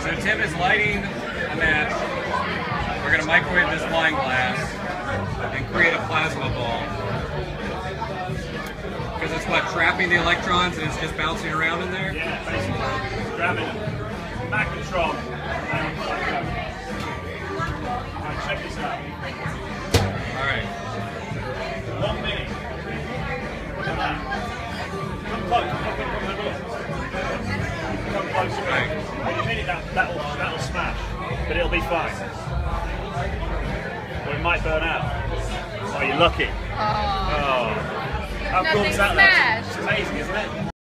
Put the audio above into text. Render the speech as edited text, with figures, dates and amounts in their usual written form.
So Tim is lighting a match. We're going to microwave this wine glass and create a plasma ball. Because it's what, trapping the electrons and it's just bouncing around in there? Yeah, basically. Grabbing them. Magnetron. Right, check this out. Alright. 1 minute. Look at that. Come close, come close. Right. In a minute that'll smash, but it'll be fine. Or it might burn out. Oh, you're lucky. Oh. How cool Nothing is that? smashed. It's amazing, isn't it?